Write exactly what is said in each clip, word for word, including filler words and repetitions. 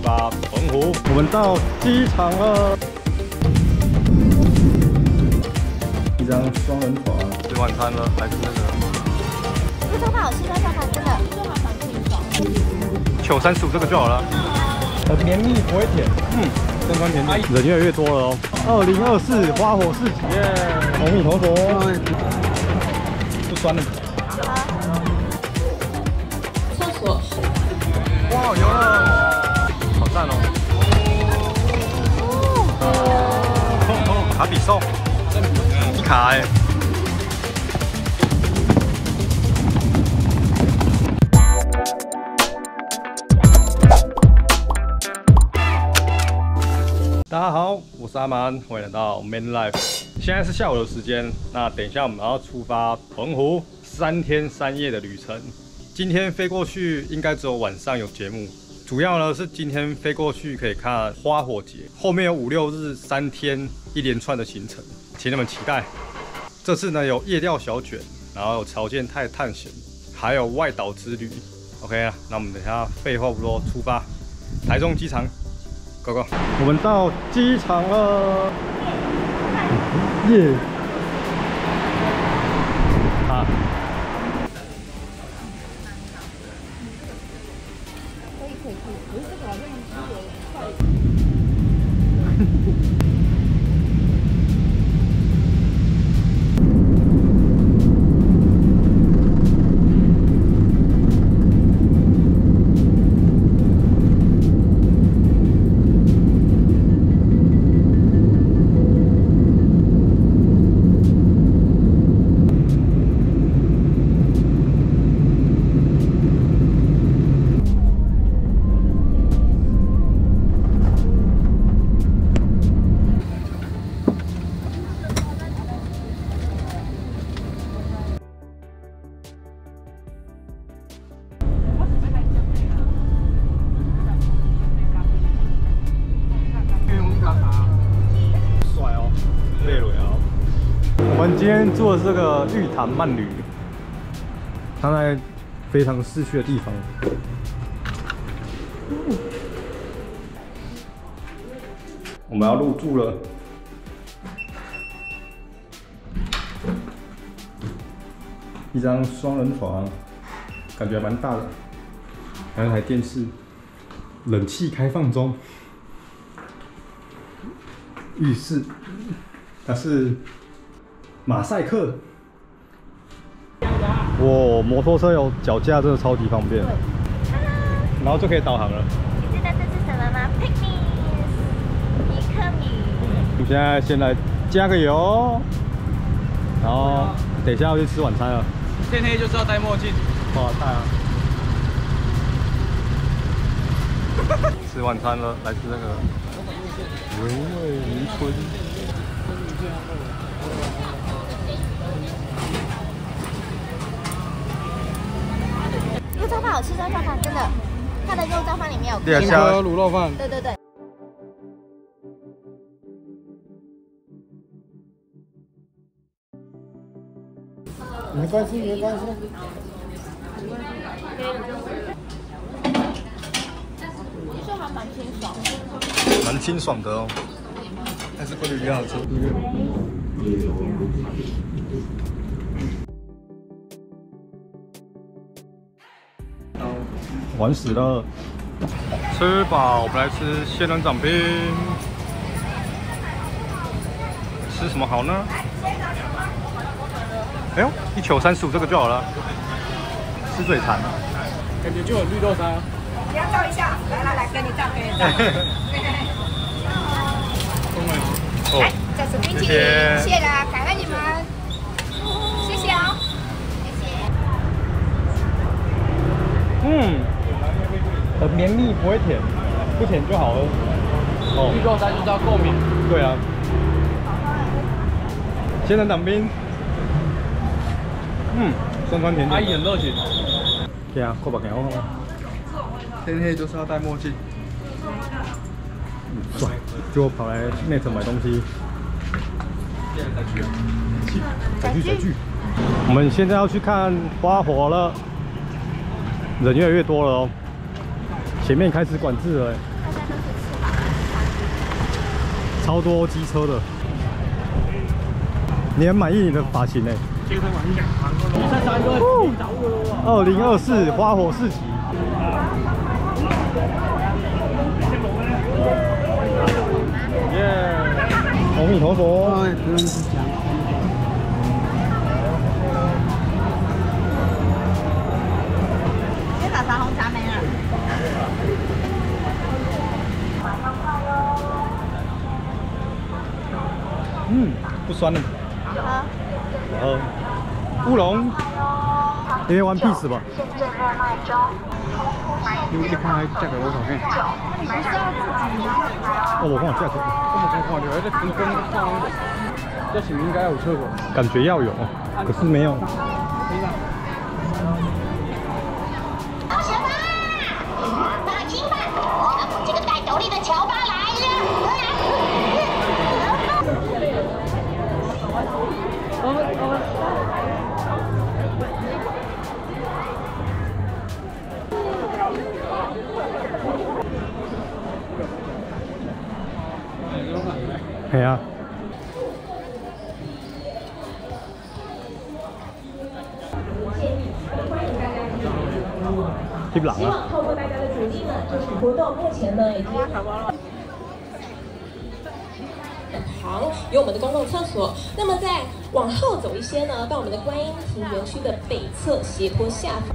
发澎湖。我们到机场了，一张双人床，吃晚餐了，来吃那个。 这招牌好吃，这招牌真的，这招牌蛮清爽。 九三十五这个就好了，很绵密不会甜，嗯，正酸甜甜。人越来越多了哦。二零二四花火市集耶，阿弥陀佛。不酸了。 厕所。 哇，有了，好赞哦！哦，卡比兽，一卡哎。大家好，我是阿蛮，欢迎来到 Man Life。现在是下午的时间，那等一下我们要出发澎湖三天三夜的旅程。今天飞过去应该只有晚上有节目，主要呢是今天飞过去可以看花火节，后面有五六日三天一连串的行程，请你们期待。这次呢有夜钓小卷，然后有潮间泰探险，还有外岛之旅。OK 啊，那我们等一下废话不多，出发台中机场。Go go！ 我们到机场了，耶！啊！ 可以可以可以，可是这个好像是有快。 我们今天住的是这个玉潭慢旅，它在非常市区的地方。我们要入住了，一张双人床，感觉还蛮大的，还有台电视，冷气开放中，浴室，它是马赛克，哇，摩托车有脚架，真的超级方便。然后就可以导航了。 你知道这是什么吗 ？Picnic， 米克米。 我们现在先来加个油，然后等一下要去吃晚餐了。 天黑就是要戴墨镜。 哇，太啊！吃晚餐了，来吃那个维味渔村。 肉燥饭好吃，肉燥饭真的，它的肉燥饭里面有金科卤肉饭。 对对对。 没关系，没关系。 其实还蛮清爽的。 蛮清爽的哦，但是鲑鱼比较好吃。玩死了，吃饱，我们来吃仙人掌冰。吃什么好呢？哎呦，一球三十五，这个就好了。吃嘴馋， 感觉就有绿豆沙。 你要照一下，来来来，给你照，给你照。 哦， 来，这是冰淇淋，谢谢啦，感恩你们，谢谢哦，谢谢。 嗯，很绵密，不会甜，不甜就好喝。哦， 绿豆沙就是要够绵。 对啊。仙人掌冰，嗯，酸酸甜甜。 阿姨很热情。 对啊，过把给我看。 天黑就是要戴墨镜。 帅，就跑来 Net 买东西。载具载具。我们现在要去看花火了，人越来越多了哦。前面开始管制了。 超多机车的。你很满意你的发型哎？ 非常满意。三三个， 二零二四花火市集。耶！阿弥陀佛。不用讲。 先打茶红茶没了。 嗯，不酸的。 好。 呃，乌龙。因为 One Piece 吧。 你你看它价格多少？嘿。 你不是要自己吗？ 哦，我看价格。 我们看看，你还在跟跟放，这是应该有厕所。 感觉要有，可是没有。 可以吧？ 同学们，放心吧，我这个带斗笠的乔巴来了。 系啊。翕人希啊！ 望透过大家的努力呢，这场活动目前呢已经旁有我们的公共厕所。那么再往后走一些呢，到我们的观音亭园区的北侧斜坡下方。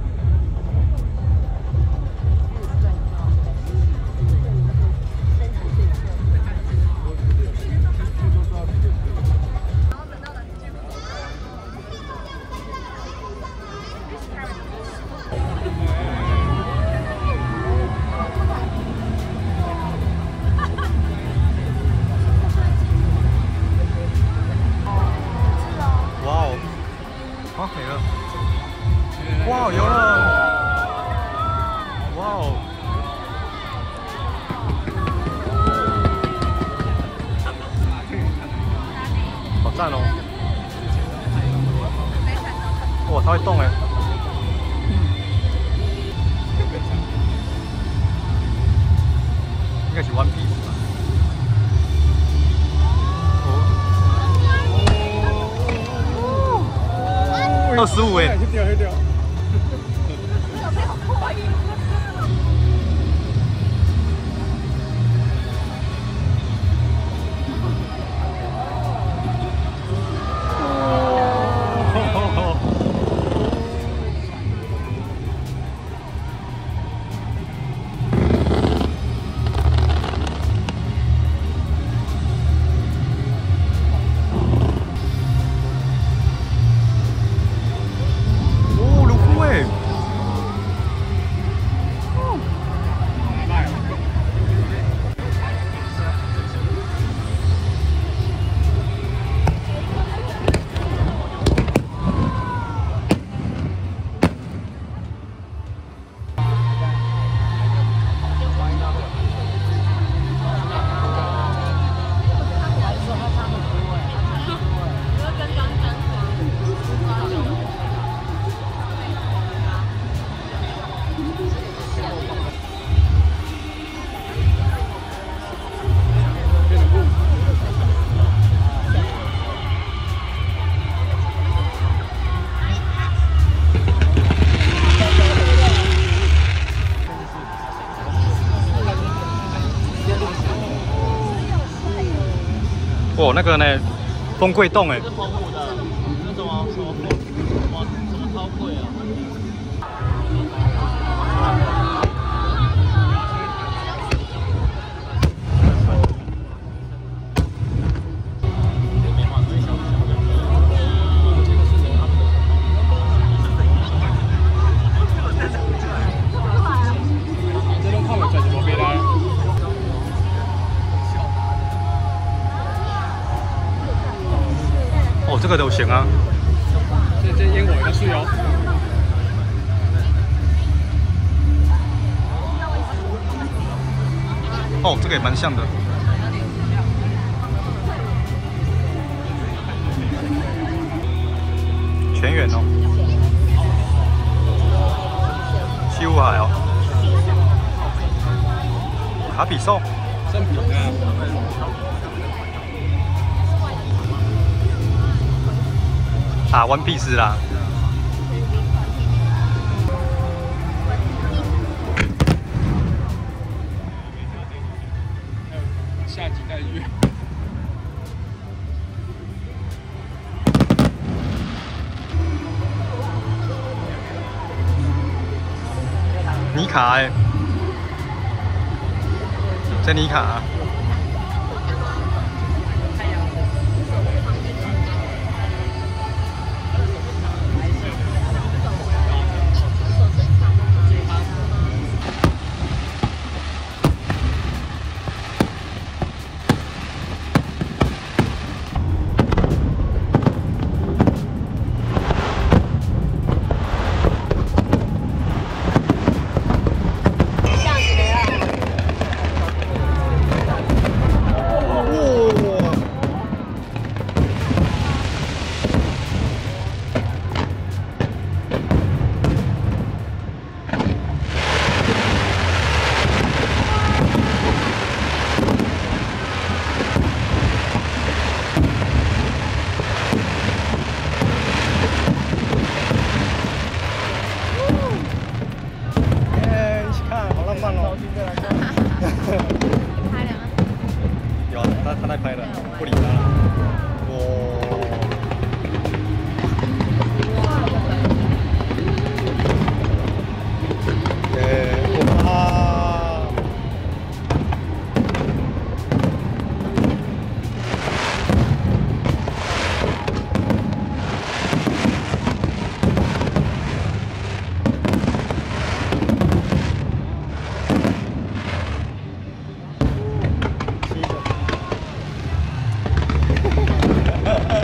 啊，没了！哇，有了！哇哦！好赞哦！哇，它会动哎！应该是 One Piece 吧？二十五哎！ 掉掉掉！ 哦，那个呢，风柜洞哎。 是澎湖的，那什么什么什么什么超贵啊？ 这种看不出来什么别的。 哦，这个都行啊。 这这烟火也是哦。 哦，这个也蛮像的。全员哦。西湖海哦。卡比兽。 正品啊。 打 One Piece 啦。 下几代月。 尼卡哎、欸，这尼卡、啊。有，他他在拍了，不理他了。哇！耶！哇！七个。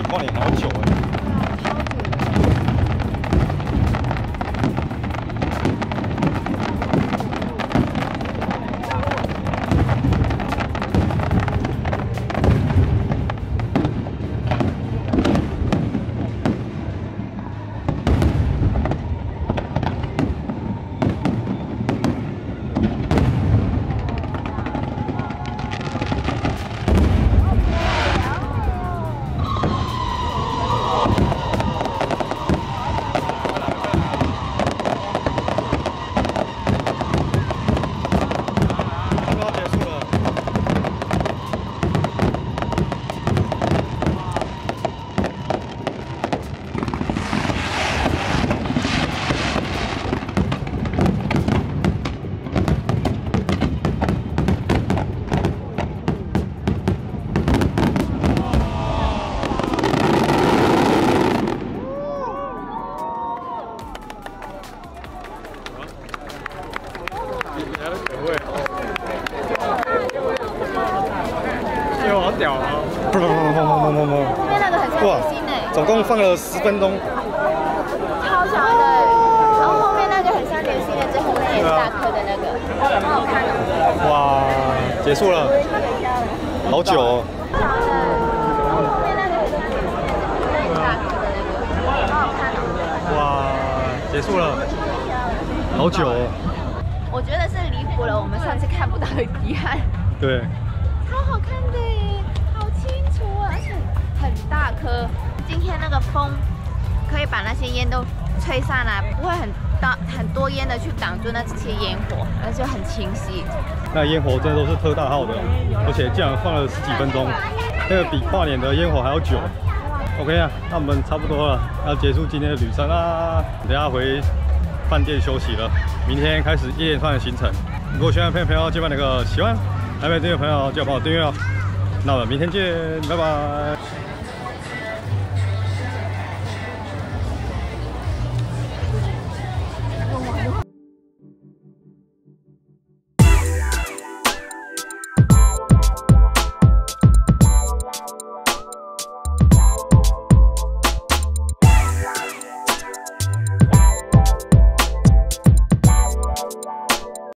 跨年还要久哎。 哎呦，好屌啊！ 砰砰砰砰砰砰砰！ 后面那个很像流星诶， 总共放了十分钟， 超长的。然后后面那个很像流星的，最后面也是大颗的那个，好好看哦。 哇，结束了，好久哦。 后面那个很像流星的，最后面也是大颗的那个，好好看哦。 哇，结束了，好久哦。 我觉得是弥补了我们上次看不到的遗憾。 对。 超好看的耶，好清楚啊，而且很大颗。今天那个风可以把那些烟都吹散来，不会很大很多烟的去挡住那些烟火，而且很清晰。 那烟火真的都是特大号的，而且竟然放了十几分钟，那个比跨年的烟火还要久。OK 啊，那我们差不多了，要结束今天的旅程啦，等下回饭店休息了，明天开始一连串的行程。如果喜欢的朋友，记得那个喜欢。还没订阅的朋友，记得帮我订阅哦。那我们明天见，拜拜。